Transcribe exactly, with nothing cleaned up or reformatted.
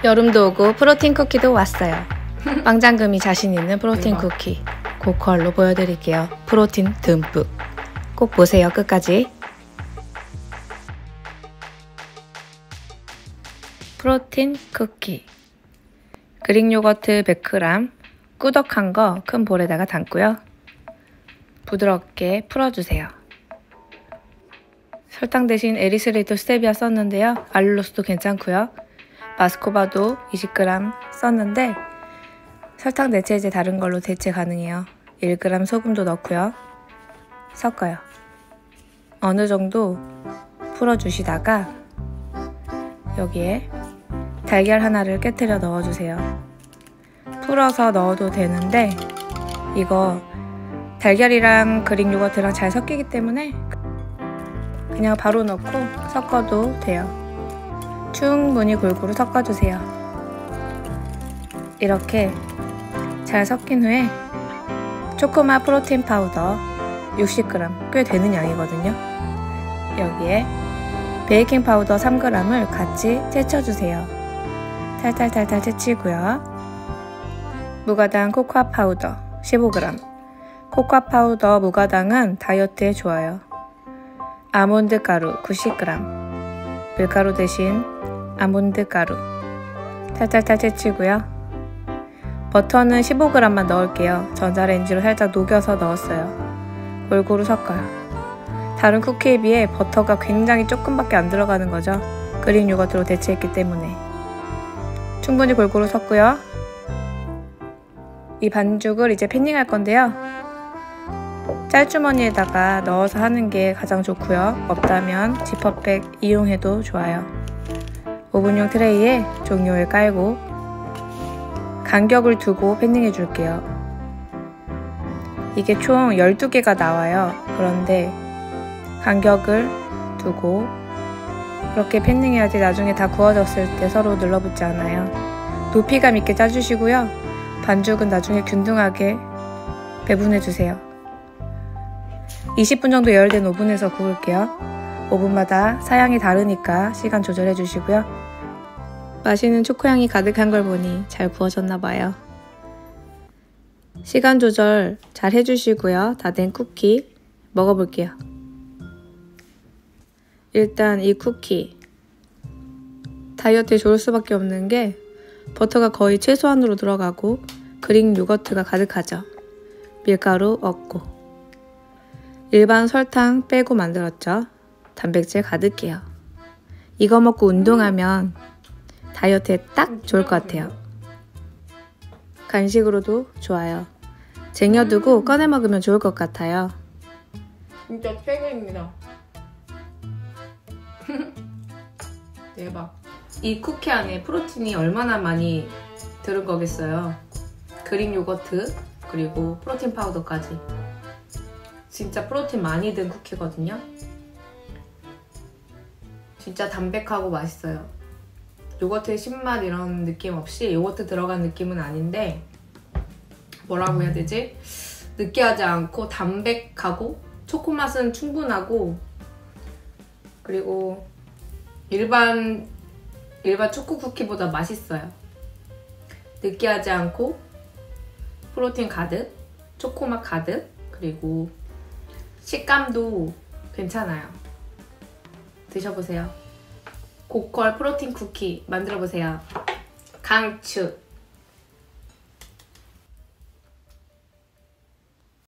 여름도 오고 프로틴 쿠키도 왔어요. 빵장금이 자신 있는 프로틴 쿠키 고퀄로 보여드릴게요. 프로틴 듬뿍. 꼭 보세요, 끝까지. 프로틴 쿠키. 그릭 요거트 백 그램 꾸덕한 거 큰 볼에다가 담고요. 부드럽게 풀어주세요. 설탕 대신 에리스레이토 스테비아 썼는데요. 알룰로스도 괜찮고요. 마스코바도 이십 그램 썼는데 설탕 대체 이제 다른 걸로 대체 가능해요. 일 그램 소금도 넣고요. 섞어요. 어느 정도 풀어주시다가 여기에 달걀 하나를 깨트려 넣어주세요. 풀어서 넣어도 되는데 이거 달걀이랑 그릭 요거트랑 잘 섞이기 때문에 그냥 바로 넣고 섞어도 돼요. 충분히 골고루 섞어주세요. 이렇게 잘 섞인 후에 초코맛 프로틴 파우더 육십 그램, 꽤 되는 양이거든요. 여기에 베이킹 파우더 삼 그램을 같이 채쳐주세요. 탈탈탈탈 채치고요. 무가당 코코아 파우더 십오 그램. 코코아 파우더 무가당은 다이어트에 좋아요. 아몬드 가루 구십 그램. 밀가루 대신 아몬드 가루 탈탈탈 채치고요. 버터는 십오 그램만 넣을게요. 전자레인지로 살짝 녹여서 넣었어요. 골고루 섞어요. 다른 쿠키에 비해 버터가 굉장히 조금밖에 안 들어가는 거죠. 그릭 요거트로 대체했기 때문에. 충분히 골고루 섞고요. 이 반죽을 이제 패닝할 건데요. 짤주머니에다가 넣어서 하는 게 가장 좋고요. 없다면 지퍼백 이용해도 좋아요. 오븐용 트레이에 종이오일 깔고 간격을 두고 패닝해 줄게요. 이게 총 열두 개가 나와요. 그런데 간격을 두고 그렇게 패닝해야지 나중에 다 구워졌을 때 서로 눌러붙지 않아요. 높이감 있게 짜주시고요. 반죽은 나중에 균등하게 배분해주세요. 이십 분 정도 열된 오븐에서 구울게요. 오븐마다 사양이 다르니까 시간 조절해 주시고요. 맛있는 초코향이 가득한 걸 보니 잘 구워졌나봐요. 시간 조절 잘 해주시고요. 다 된 쿠키 먹어볼게요. 일단 이 쿠키 다이어트에 좋을 수밖에 없는 게 버터가 거의 최소한으로 들어가고 그릭 요거트가 가득하죠. 밀가루 없고 일반 설탕 빼고 만들었죠. 단백질 가득해요. 이거 먹고 운동하면 다이어트에 딱 좋을 것 같아요. 간식으로도 좋아요. 쟁여두고 꺼내 먹으면 좋을 것 같아요. 진짜 최고입니다. 대박. 이 쿠키 안에 프로틴이 얼마나 많이 들은 거겠어요. 그릭 요거트 그리고 프로틴 파우더까지. 진짜 프로틴 많이 든 쿠키거든요. 진짜 담백하고 맛있어요. 요거트의 신맛 이런 느낌 없이 요거트 들어간 느낌은 아닌데 뭐라고 해야 되지? 느끼하지 않고 담백하고 초코맛은 충분하고 그리고 일반 일반 초코 쿠키보다 맛있어요. 느끼하지 않고 프로틴 가득, 초코맛 가득, 그리고 식감도 괜찮아요. 드셔보세요. 고퀄 프로틴 쿠키 만들어보세요. 강추!